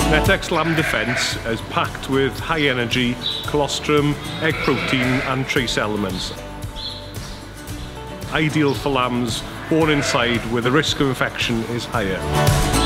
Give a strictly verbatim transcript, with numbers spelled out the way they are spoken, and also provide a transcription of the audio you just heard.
Nettex Lamb Defence is packed with high energy, colostrum, egg protein and trace elements. Ideal for lambs born inside where the risk of infection is higher.